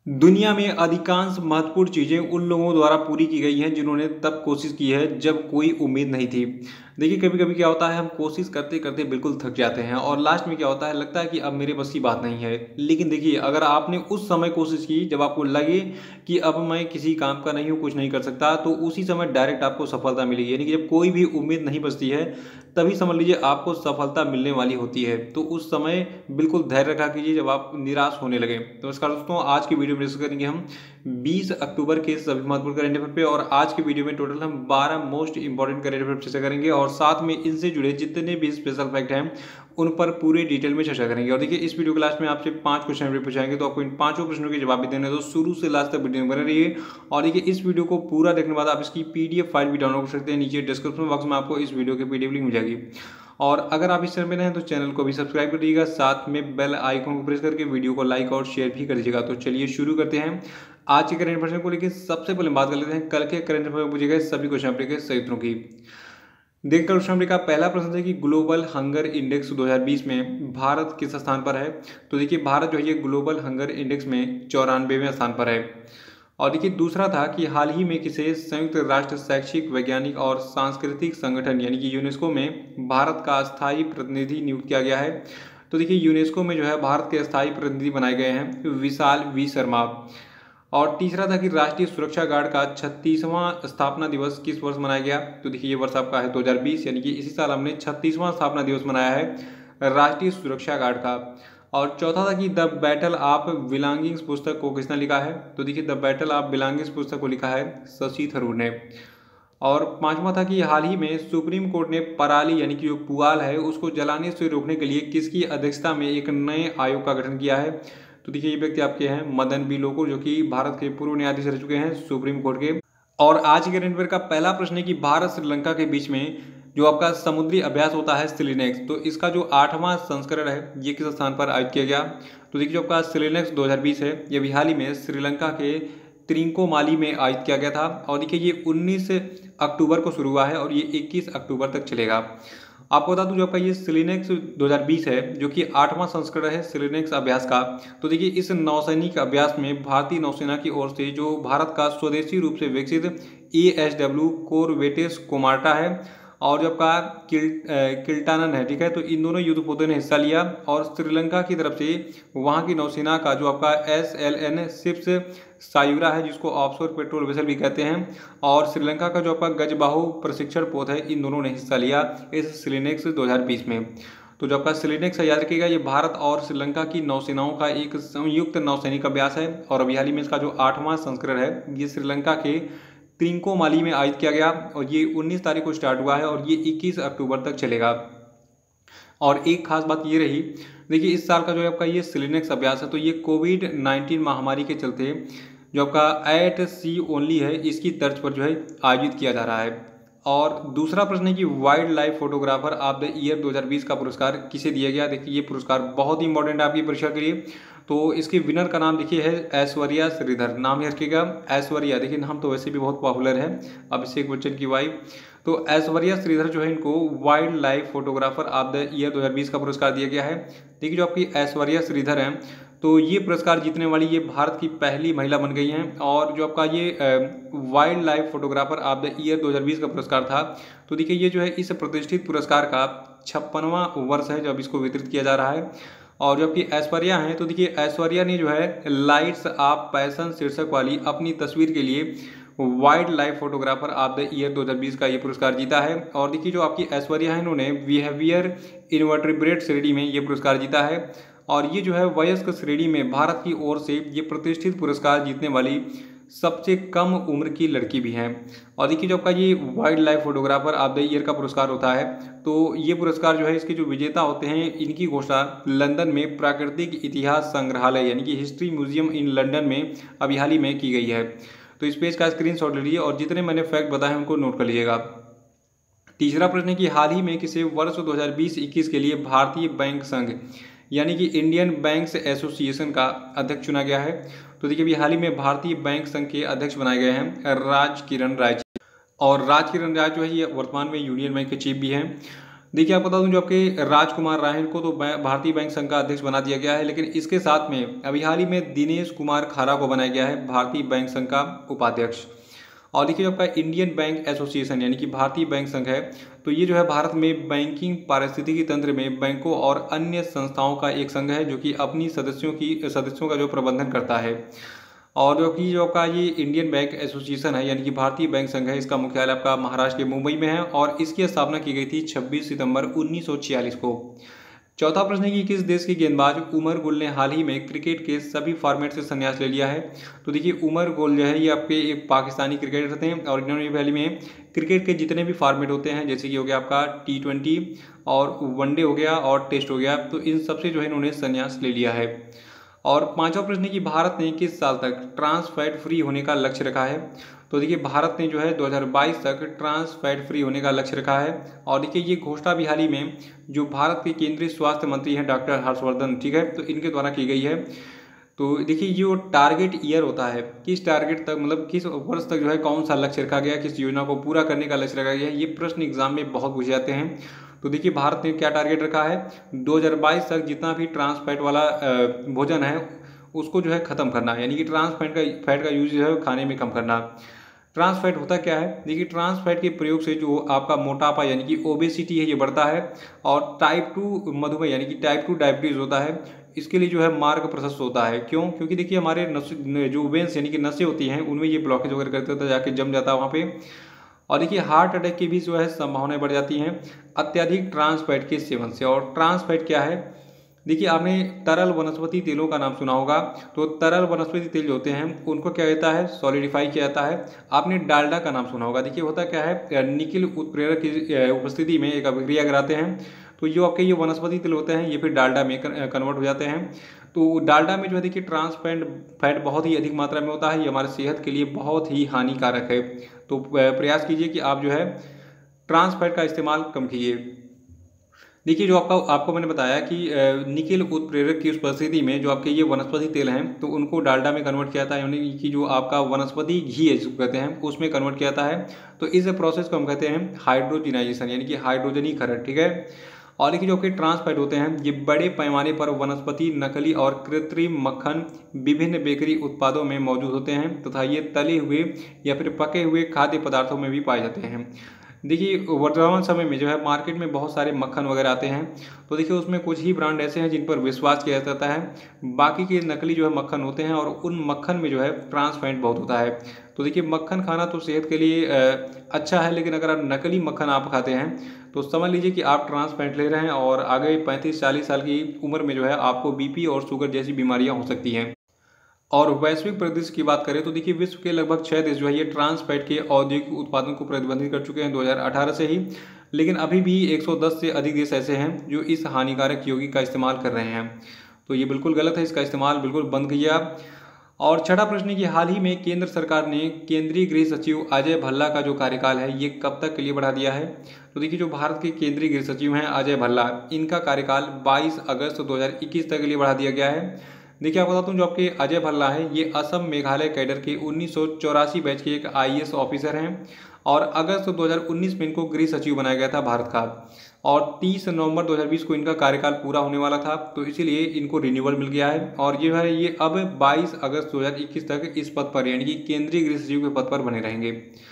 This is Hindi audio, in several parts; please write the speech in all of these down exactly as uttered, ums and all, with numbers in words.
दुनिया में अधिकांश महत्वपूर्ण चीज़ें उन लोगों द्वारा पूरी की गई हैं जिन्होंने तब कोशिश की है जब कोई उम्मीद नहीं थी। देखिए कभी-कभी क्या होता है हम कोशिश करते-करते बिल्कुल थक जाते हैं और लास्ट में क्या होता है लगता है कि अब मेरे बस की बात नहीं है। लेकिन देखिए अगर आपने उस समय कोशिश की जब आपको लगे कि अब मैं किसी काम का नहीं हूँ, कुछ नहीं कर सकता, तो उसी समय डायरेक्ट आपको सफलता मिलेगी। यानी कि जब कोई भी उम्मीद नहीं बचती है तभी समझ लीजिए आपको सफलता मिलने वाली होती है। तो उस समय बिल्कुल धैर्य रखा कीजिए जब आप निराश होने लगे। तो नमस्कार दोस्तों, आज की वीडियो में डिस्कस करेंगे हम बीस अक्टूबर के सभी महत्वपूर्ण करंट अफेयर पे और आज की वीडियो में टोटल हम बारह मोस्ट इंपॉर्टेंट करंट अफेयर चर्चा करेंगे और साथ में इनसे जुड़े जितने भी स्पेशल फैक्ट हैं उन पर पूरे डिटेल में चर्चा करेंगे। और देखिए इस वीडियो के लास्ट में आपसे पांच क्वेश्चन पूछाएंगे, तो आपको इन पांचों प्रश्नों के जवाब भी देने, तो शुरू से लास्ट तक वीडियो में बने रहिए। और देखिए इस वीडियो को पूरा देखने के बाद आप इसकी पीडीएफ फाइल भी डाउनलोड कर सकते हैं। नीचे डिस्क्रिप्शन बॉक्स में आपको इस वीडियो की पीडीएफ लिंक मिल जाएगी। और अगर आप इस चैनल में नए हैं तो चैनल को भी सब्सक्राइब कर दीजिएगा, साथ में बेल आइकन को प्रेस करके वीडियो को लाइक और शेयर भी कर दीजिएगा। तो चलिए शुरू करते हैं आज के करंट अफेयर को लेकर। सबसे पहले बात कर लेते हैं कल के करंट अफेयर में पूछे गए सभी क्वेश्चन पेपर के सही उत्तरों की। देखकर क्वेश्चन पेपर का पहला प्रश्न है कि ग्लोबल हंगर इंडेक्स दो हज़ार बीस में भारत किस स्थान पर है। तो देखिए भारत जो है ये ग्लोबल हंगर इंडेक्स में चौरानवेवें स्थान पर है। और देखिए दूसरा था कि हाल ही में किसे संयुक्त राष्ट्र शैक्षिक वैज्ञानिक और सांस्कृतिक संगठन यानी कि यूनेस्को में भारत का स्थायी प्रतिनिधि नियुक्त किया गया है। तो देखिए यूनेस्को में जो है भारत के स्थायी प्रतिनिधि बनाए गए हैं विशाल वी शर्मा। और तीसरा था कि राष्ट्रीय सुरक्षा गार्ड का छत्तीसवां स्थापना दिवस किस वर्ष मनाया गया। तो देखिए ये वर्ष आपका है दो हज़ार बीस, यानी कि इसी साल हमने छत्तीसवां स्थापना दिवस मनाया है राष्ट्रीय सुरक्षा गार्ड का। और चौथा था कि द बैटल ऑफ बिलोंगिंग्स पुस्तक को किसने लिखा है। तो देखिए द बैटल ऑफ बिलोंगिंग्स पुस्तक को लिखा है शशि थरूर ने। और पांचवा था कि हाल ही में सुप्रीम कोर्ट ने पराली यानी कि जो पुआल है उसको जलाने से रोकने के लिए किसकी अध्यक्षता में एक नए आयोग का गठन किया है। तो देखिए ये व्यक्ति आपके हैं मदन बी लोकुर, जो कि भारत के पूर्व न्यायाधीश रह चुके हैं सुप्रीम कोर्ट के। और आज के करंट अफेयर का पहला प्रश्न है कि भारत श्रीलंका के बीच में जो आपका समुद्री अभ्यास होता है सिलिनेक्स, तो इसका जो आठवां संस्करण है ये किस स्थान पर आयोजित किया गया। तो देखिए जो आपका सिलिनेक्स दो हज़ार बीस है ये भी हाल ही में श्रीलंका के त्रिंकोमाली में आयोजित किया गया था। और देखिए ये उन्नीस अक्टूबर को शुरू हुआ है और ये इक्कीस अक्टूबर तक चलेगा। आपको बता दूं जो आपका ये सिलिनेक्स दो हज़ार बीस है जो कि आठवां संस्करण है सिलिनेक्स अभ्यास का। तो देखिए इस नौसैनिक अभ्यास में भारतीय नौसेना की ओर से जो भारत का स्वदेशी रूप से विकसित ए एस डब्ल्यू कोरवेटेस कोमार्टा है और जो आपका किल किल्टानन है, ठीक है, तो इन दोनों युद्धपोतों ने हिस्सा लिया। और श्रीलंका की तरफ से वहां की नौसेना का जो आपका S L N ships Sayura है जिसको ऑफशोर पेट्रोल वेसल भी कहते हैं, और श्रीलंका का जो आपका गजबाहु प्रशिक्षण पोत है, इन दोनों ने हिस्सा लिया इस सिलिनेक्स दो हज़ार बीस में। तो जो आपका सिलिनेक्स है याद रखिएगा ये भारत और श्रीलंका की नौसेनाओं का एक संयुक्त नौसैनिक अभ्यास है और अभी हाल ही में इसका जो आठवां संस्करण है ये श्रीलंका के त्रिंकोमाली में आयोजित किया गया और ये उन्नीस तारीख को स्टार्ट हुआ है और ये इक्कीस अक्टूबर तक चलेगा। और एक खास बात ये रही, देखिए इस साल का जो है आपका ये सिलिनेक्स अभ्यास है तो ये कोविड नाइन्टीन महामारी के चलते जो आपका एट सी ओनली है इसकी तर्ज पर जो है आयोजित किया जा रहा है। और दूसरा प्रश्न है कि wild life photographer of the year दो हज़ार बीस का पुरस्कार किसे दिया गया। देखिए ये पुरस्कार बहुत ही इंपॉर्टेंट है आपकी परीक्षा के लिए। तो इसके विनर का नाम देखिए है ऐश्वर्या श्रीधर, नाम ही रखिएगा ऐश्वर्या। देखिए नाम तो वैसे भी बहुत पॉपुलर है, अभिषेक बच्चन की वाइफ। तो ऐश्वर्या श्रीधर जो है इनको wild life photographer of the year दो हज़ार बीस का पुरस्कार दिया गया है। देखिए जो आपकी ऐश्वर्या श्रीधर हैं तो ये पुरस्कार जीतने वाली ये भारत की पहली महिला बन गई हैं। और जो आपका ये wild life photographer of the year दो हज़ार बीस का पुरस्कार था, तो देखिए ये जो है इस प्रतिष्ठित पुरस्कार का छप्पनवां वर्ष है जब इसको वितरित किया जा रहा है। और जो आपकी ऐश्वर्या हैं तो देखिए ऐश्वर्या ने जो है लाइट्स ऑफ पैशन शीर्षक वाली अपनी तस्वीर के लिए wild life photographer of the year दो हज़ार बीस का ये पुरस्कार जीता है। और देखिए जो आपकी ऐश्वर्या है इन्होंने बिहेवियर इनवर्टिब्रेट श्रेणी में ये पुरस्कार जीता है और ये जो है वयस्क श्रेणी में भारत की ओर से ये प्रतिष्ठित पुरस्कार जीतने वाली सबसे कम उम्र की लड़की भी हैं। और देखिए जो आपका ये wild life photographer of the year का पुरस्कार होता है तो ये पुरस्कार जो है इसके जो विजेता होते हैं इनकी घोषणा लंदन में प्राकृतिक इतिहास संग्रहालय यानी कि हिस्ट्री म्यूजियम इन लंदन में अभी हाल ही में की गई है। तो इस पेज का स्क्रीनशॉट ले लीजिए और जितने मैंने फैक्ट बताए उनको नोट कर लीजिएगा। तीसरा प्रश्न है कि हाल ही में किसे वर्ष दो हज़ार बीस इक्कीस के लिए भारतीय बैंक संघ यानी कि इंडियन बैंक्स एसोसिएशन का अध्यक्ष चुना गया है। तो देखिए अभी हाल ही में भारतीय बैंक संघ के अध्यक्ष बनाए गए हैं राज किरण राय। और राज किरण राय जो है ये वर्तमान में यूनियन बैंक के चीफ भी हैं। देखिए आपको बता दूं, जो आपके राजकुमार राहिन को तो भारतीय बैंक संघ का अध्यक्ष बना दिया गया है, लेकिन इसके साथ में अभी हाल ही में दिनेश कुमार खारा को बनाया गया है भारतीय बैंक संघ का उपाध्यक्ष। और देखिए जो आपका इंडियन बैंक एसोसिएशन यानी कि भारतीय बैंक संघ है, तो ये जो है भारत में बैंकिंग पारिस्थितिकी तंत्र में बैंकों और अन्य संस्थाओं का एक संघ है जो कि अपनी सदस्यों की सदस्यों का जो प्रबंधन करता है। और जो कि जो आपका ये इंडियन बैंक एसोसिएशन है यानी कि भारतीय बैंक संघ है, इसका मुख्यालय आपका महाराष्ट्र के मुंबई में है और इसकी स्थापना की गई थी छब्बीस सितंबर उन्नीस सौ छियालीस को। चौथा प्रश्न है कि किस देश के गेंदबाज उमर गुल ने हाल ही में क्रिकेट के सभी फॉर्मेट से संन्यास ले लिया है? तो देखिए उमर गुल जो है ये आपके एक पाकिस्तानी क्रिकेटर थे और इन्होंने हाल ही में क्रिकेट के जितने भी फॉर्मेट होते हैं, जैसे कि हो गया आपका टी ट्वेंटी और वनडे हो गया और टेस्ट हो गया, तो इन सबसे जो है इन्होंने संन्यास ले लिया है। और पांचवा प्रश्न है कि भारत ने किस साल तक ट्रांस फैट फ्री होने का लक्ष्य रखा है? तो देखिए भारत ने जो है दो हज़ार बाईस तक ट्रांस फैट फ्री होने का लक्ष्य रखा है। और देखिए ये घोषणा भी हाल ही में जो भारत के केंद्रीय स्वास्थ्य मंत्री हैं डॉक्टर हर्षवर्धन, ठीक है, तो इनके द्वारा की गई है। तो देखिए जो टारगेट ईयर होता है, किस टारगेट तक मतलब किस वर्ष तक जो है कौन सा लक्ष्य रखा गया, किस योजना को पूरा करने का लक्ष्य रखा गया, ये प्रश्न एग्जाम में बहुत पूछे जाते हैं। तो देखिए भारत ने क्या टारगेट रखा है, दो हज़ार बाईस तक जितना भी ट्रांस फैट वाला भोजन है उसको जो है ख़त्म करना, यानी कि ट्रांस फैट का फैट का यूज जो है खाने में कम करना। ट्रांस फैट होता क्या है, देखिए ट्रांस फैट के प्रयोग से जो आपका मोटापा यानी कि ओबेसिटी है ये बढ़ता है और टाइप टू मधुमेह यानी कि टाइप टू डायबिटीज़ होता है, इसके लिए जो है मार्ग प्रशस्त होता है। क्यों? क्योंकि देखिए हमारे नस जो वेंस यानी कि नसें होती हैं उनमें ये ब्लॉकेज वगैरह करते होता है, जाके जम जाता है वहाँ पे। और देखिए हार्ट अटैक की भी जो है संभावनाएं बढ़ जाती हैं अत्यधिक ट्रांस फैट के सेवन से। और ट्रांस फैट क्या है, देखिए आपने तरल वनस्पति तेलों का नाम सुना होगा, तो तरल वनस्पति तेल जो होते हैं उनको क्या कहता है, सॉलिडिफाई किया जाता है। आपने डालडा का नाम सुना होगा, देखिए होता क्या है, निकिल उत्प्रेरक की उपस्थिति में एक अभिक्रिया कराते हैं, तो जो आपके ये वनस्पति तेल होते हैं ये फिर डालडा में कन्वर्ट हो जाते हैं। तो डालडा में जो है देखिए ट्रांस फैट फैट बहुत ही अधिक मात्रा में होता है, ये हमारे सेहत के लिए बहुत ही हानिकारक है। तो प्रयास कीजिए कि आप जो है ट्रांस फैट का इस्तेमाल कम कीजिए। देखिए जो आपका आपको मैंने बताया कि निकिल उत्प्रेरक की उस परिस्थिति में जो आपके ये वनस्पति तेल हैं तो उनको डालडा में कन्वर्ट किया जाता है, यानी कि जो आपका वनस्पति घी है जिसको कहते हैं उसमें कन्वर्ट किया जाता है। तो इस प्रोसेस को हम कहते हैं हाइड्रोजिनाइजेशन यानी कि हाइड्रोजनीकरण, ठीक है। और देखिए जो कि ट्रांस फैट होते हैं ये बड़े पैमाने पर वनस्पति, नकली और कृत्रिम मक्खन, विभिन्न बेकरी उत्पादों में मौजूद होते हैं तथा ये तले हुए या फिर पके हुए खाद्य पदार्थों में भी पाए जाते हैं। देखिए वर्तमान समय में जो है मार्केट में बहुत सारे मक्खन वगैरह आते हैं, तो देखिए उसमें कुछ ही ब्रांड ऐसे हैं जिन पर विश्वास किया जाता है, बाकी के नकली जो है मक्खन होते हैं और उन मक्खन में जो है ट्रांस फैट बहुत होता है। तो देखिए मक्खन खाना तो सेहत के लिए अच्छा है, लेकिन अगर आप नकली मक्खन आप खाते हैं तो समझ लीजिए कि आप ट्रांस फैट ले रहे हैं और आगे पैंतीस चालीस साल की उम्र में जो है आपको बीपी और शुगर जैसी बीमारियाँ हो सकती हैं। और वैश्विक परिदृश्य की बात करें तो देखिए विश्व के लगभग छह देश जो है ये ट्रांस फैट के औद्योगिक उत्पादन को प्रतिबंधित कर चुके हैं दो हज़ार अठारह से ही, लेकिन अभी भी एक सौ दस से अधिक देश ऐसे हैं जो इस हानिकारक यौगिक का इस्तेमाल कर रहे हैं। तो ये बिल्कुल गलत है, इसका इस्तेमाल बिल्कुल बंद कीजिए आप। और छठा प्रश्न है कि हाल ही में केंद्र सरकार ने केंद्रीय गृह सचिव अजय भल्ला का जो कार्यकाल है ये कब तक के लिए बढ़ा दिया है? तो देखिए जो भारत के केंद्रीय गृह सचिव हैं अजय भल्ला, इनका कार्यकाल बाईस अगस्त दो हज़ार इक्कीस तक के लिए बढ़ा दिया गया है। देखिए आपको बताता हूँ जो आपके अजय भल्ला है ये असम मेघालय कैडर के उन्नीस सौ चौरासी बैच के एक आई ए एस ऑफिसर हैं और अगस्त दो हज़ार उन्नीस में इनको गृह सचिव बनाया गया था भारत का। और तीस नवंबर दो हज़ार बीस को इनका कार्यकाल पूरा होने वाला था, तो इसीलिए इनको रिन्यूअल मिल गया है और ये है ये अब बाईस अगस्त दो हज़ार इक्कीस तक इस पद पर यानी कि केंद्रीय गृह सचिव के पद पर बने रहेंगे।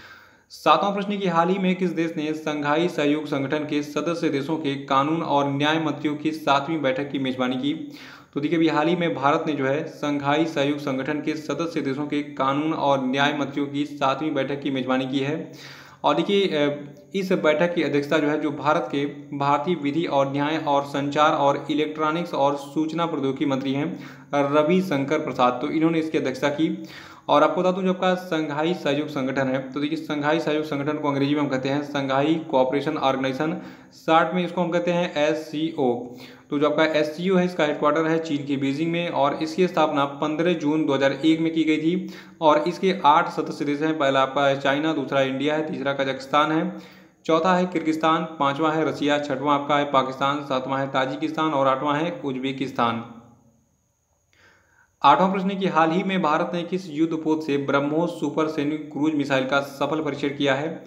सातवां प्रश्न की हाल ही में किस देश ने संघाई सहयोग संगठन के सदस्य देशों के कानून और न्याय मंत्रियों की सातवीं बैठक की मेजबानी की? तो देखिए अभी हाल ही में भारत ने जो है संघाई सहयोग संगठन के सदस्य देशों के कानून और न्याय मंत्रियों की सातवीं बैठक की मेजबानी की है। और देखिए इस बैठक की अध्यक्षता जो है जो भारत के भारतीय विधि और न्याय और संचार और इलेक्ट्रॉनिक्स और सूचना प्रौद्योगिकी मंत्री हैं रवि शंकर प्रसाद, तो इन्होंने इसकी अध्यक्षता की। और आपको बता दूं जो आपका संघाई सहयोग संगठन है तो देखिए संघाई सहयोग संगठन को अंग्रेजी में हम कहते हैं संघाई कोऑपरेशन ऑर्गेनाइजेशन, शार्ट में इसको हम कहते हैं एस सी ओ। तो जो आपका एस सी ओ है इसका हेडक्वार्टर है चीन की बीजिंग में और इसकी स्थापना पंद्रह जून दो हज़ार एक में की गई थी। और इसके आठ सदस्य देश हैं, पहला आपका है चाइना, दूसरा इंडिया है, तीसरा कजाकिस्तान है, चौथा है किर्गिस्तान, पांचवा है रसिया, छठवां आपका है पाकिस्तान, सातवां है ताजिकिस्तान और आठवां है उज्बेकिस्तान। आठवां प्रश्न है कि हाल ही में भारत ने किस युद्धपोत से BrahMos super sonic cruise missile का सफल परीक्षण किया है?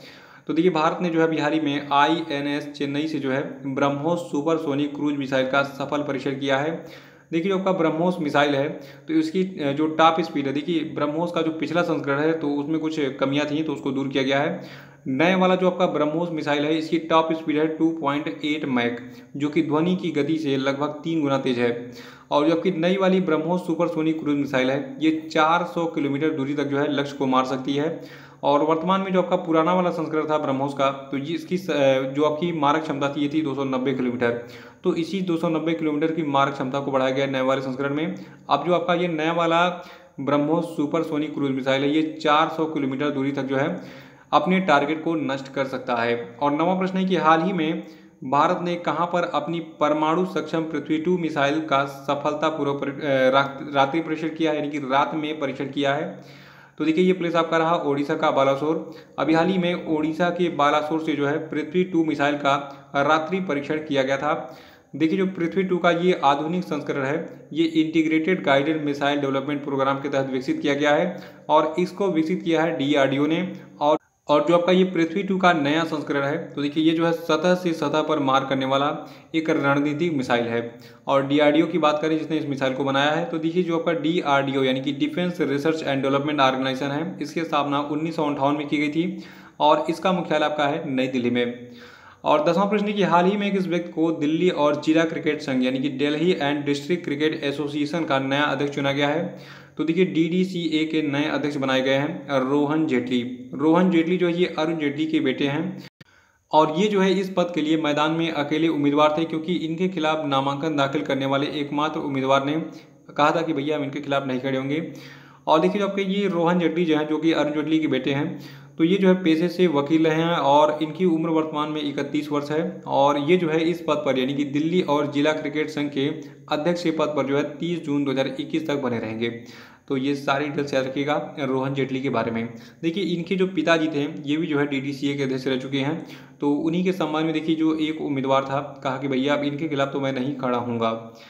तो देखिए भारत ने जो है अभी हाल ही में आई एन एस चेन्नई से जो है ब्रह्मोस सुपरसोनिक क्रूज मिसाइल का सफल परीक्षण किया है। देखिए जो आपका ब्रह्मोस मिसाइल है तो इसकी जो टॉप स्पीड है, देखिए ब्रह्मोस का जो पिछला संस्करण है तो उसमें कुछ कमियां थी तो उसको दूर किया गया है। नए वाला जो आपका ब्रह्मोस मिसाइल है इसकी टॉप स्पीड है टू पॉइंट एट मैक, जो कि ध्वनि की गति से लगभग तीन गुना तेज है। और जो आपकी नई वाली ब्रह्मोस सुपरसोनिक क्रूज मिसाइल है ये चार सौ किलोमीटर दूरी तक जो है लक्ष्य को मार सकती है। और वर्तमान में जो आपका पुराना वाला संस्करण था ब्रह्मोस का तो ये इसकी जो आपकी मारक क्षमता थी ये थी दो सौ नब्बे किलोमीटर। तो इसी दो सौ नब्बे किलोमीटर की मारक क्षमता को बढ़ाया गया नए वाले संस्करण में। अब जो आपका ये नया वाला ब्रह्मोस सुपरसोनिक क्रूज मिसाइल है ये चार सौ किलोमीटर दूरी तक जो है अपने टारगेट को नष्ट कर सकता है। और नवा प्रश्न है कि हाल ही में भारत ने कहां पर अपनी परमाणु सक्षम पृथ्वी टू मिसाइल का सफलतापूर्वक रात्रि परीक्षण किया है, यानी कि रात में परीक्षण किया है। तो देखिए ये प्लेस आपका रहा ओडिशा का बालासोर। अभी हाल ही में ओडिशा के बालासोर से जो है पृथ्वी टू मिसाइल का रात्रि परीक्षण किया गया था। देखिए जो पृथ्वी टू का ये आधुनिक संस्करण है ये integrated guided missile development programme के तहत विकसित किया गया है और इसको विकसित किया है डी आर डी ओ ने। और और जो आपका ये पृथ्वी टू का नया संस्करण है तो देखिए ये जो है सतह से सतह पर मार करने वाला एक रणनीतिक मिसाइल है। और डी आर डी ओ की बात करें जिसने इस मिसाइल को बनाया है तो देखिए जो आपका डी आर डी ओ यानी कि defence research and development organisation है इसकी स्थापना उन्नीस सौ अंठावन में की गई थी और इसका मुख्यालय आपका है नई दिल्ली में। और दसवां प्रश्न की हाल ही में किस व्यक्ति को दिल्ली और जिला क्रिकेट संघ यानी कि Delhi and district cricket association का नया अध्यक्ष चुना गया है। तो देखिए डी डी सी ए के नए अध्यक्ष बनाए गए हैं रोहन जेटली। रोहन जेटली जो है ये अरुण जेटली के बेटे हैं और ये जो है इस पद के लिए मैदान में अकेले उम्मीदवार थे क्योंकि इनके खिलाफ नामांकन दाखिल करने वाले एकमात्र उम्मीदवार ने कहा था कि भैया हम इनके खिलाफ नहीं खड़े होंगे। और देखिए जो आपके ये रोहन जेटली जो है जो कि अरुण जेटली के बेटे हैं तो ये जो है पेशे से वकील रहे हैं और इनकी उम्र वर्तमान में इकतीस वर्ष है और ये जो है इस पद पर यानी कि दिल्ली और जिला क्रिकेट संघ के अध्यक्ष के पद पर जो है तीस जून दो हज़ार इक्कीस तक बने रहेंगे। तो ये सारी डिटेल्स याद रखिएगा रोहन जेटली के बारे में। देखिए इनके जो पिताजी थे ये भी जो है डी डी सी ए के अध्यक्ष रह चुके हैं तो उन्हीं के सम्मान में देखिए जो एक उम्मीदवार था कहा कि भैया अब इनके खिलाफ तो मैं नहीं खड़ा हूँगा।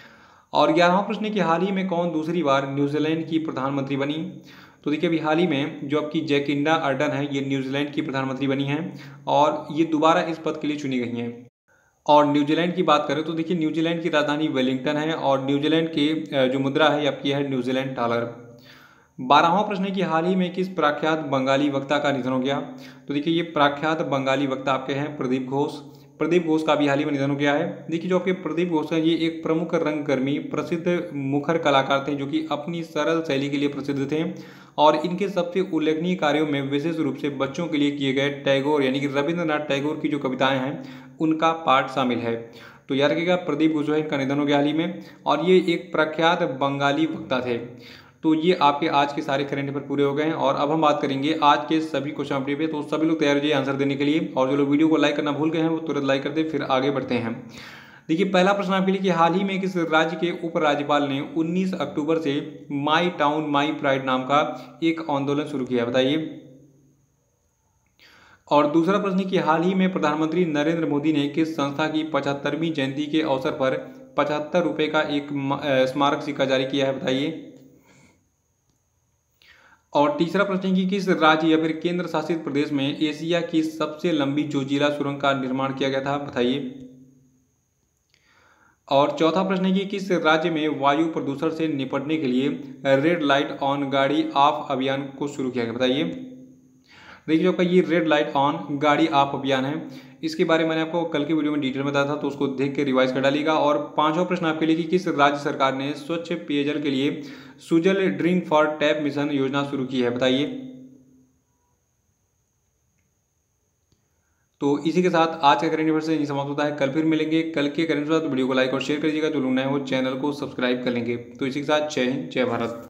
और ग्यारहवां प्रश्न कि हाल ही में कौन दूसरी बार न्यूजीलैंड की प्रधानमंत्री बनी। तो देखिए अभी हाल ही में जो आपकी जैकिंडा अर्डन है ये न्यूजीलैंड की प्रधानमंत्री बनी हैं और ये दोबारा इस पद के लिए चुनी गई हैं। और न्यूजीलैंड की बात करें तो देखिए न्यूजीलैंड की राजधानी वेलिंगटन है और न्यूजीलैंड के जो मुद्रा है आपकी है न्यूजीलैंड डॉलर। बारहवां प्रश्न है कि हाल ही में किस प्रख्यात बंगाली वक्ता का निधन हो गया। तो देखिए ये प्रख्यात बंगाली वक्ता आपके हैं प्रदीप घोष। प्रदीप घोष का भी हाल ही में निधन हो गया है। देखिए जो आपके प्रदीप घोष हैं ये एक प्रमुख रंगकर्मी प्रसिद्ध मुखर कलाकार थे जो कि अपनी सरल शैली के लिए प्रसिद्ध थे और इनके सबसे उल्लेखनीय कार्यों में विशेष रूप से बच्चों के लिए किए गए टैगोर यानी कि रविंद्रनाथ टैगोर की जो कविताएं हैं उनका पाठ शामिल है। तो याद रखिएगा प्रदीप घोष जो है इनका निधन हो गया हाल ही में और ये एक प्रख्यात बंगाली वक्ता थे। तो ये आपके आज के सारे करंट अफेयर पूरे हो गए हैं और अब हम बात करेंगे आज के सभी क्वेश्चन अपडेट पे। तो सभी लोग तैयार हो जाइए आंसर देने के लिए और जो लोग वीडियो को लाइक करना भूल गए हैं वो तुरंत लाइक कर दे। फिर आगे बढ़ते हैं। देखिए पहला प्रश्न आपके लिए कि हाल ही में किस राज्य के उपराज्यपाल ने उन्नीस अक्टूबर से माई टाउन माई प्राइड नाम का एक आंदोलन शुरू किया है, बताइए। और दूसरा प्रश्न कि हाल ही में प्रधानमंत्री नरेंद्र मोदी ने किस संस्था की पचहत्तरवीं जयंती के अवसर पर पचहत्तर रुपये का एक स्मारक सिक्का जारी किया है, बताइए। और तीसरा प्रश्न कि किस राज्य या फिर केंद्र शासित प्रदेश में एशिया की सबसे लंबी जोजिला सुरंग का निर्माण किया गया था, बताइए। और चौथा प्रश्न है कि किस राज्य में वायु प्रदूषण से निपटने के लिए रेड लाइट ऑन गाड़ी ऑफ अभियान को शुरू किया गया, बताइए। देखिए आपका ये रेड लाइट ऑन गाड़ी ऑफ अभियान है, इसके बारे में मैंने आपको कल के वीडियो में डिटेल में बताया था तो उसको देख के रिवाइज कर डालिएगा। और पांचवा प्रश्न आपके लिए कि किस राज्य सरकार ने स्वच्छ पेयजल के लिए Sujal drink for tap mission योजना शुरू की है, बताइए। तो इसी के साथ आज का करंट अफेयर से यही समाप्त होता है। कल फिर मिलेंगे कल के करंट अफेयर। तो वीडियो को लाइक और शेयर करिएगा, जो लोग नए हो चैनल को सब्सक्राइब कर लेंगे। तो इसी के साथ जय हिंद जय भारत।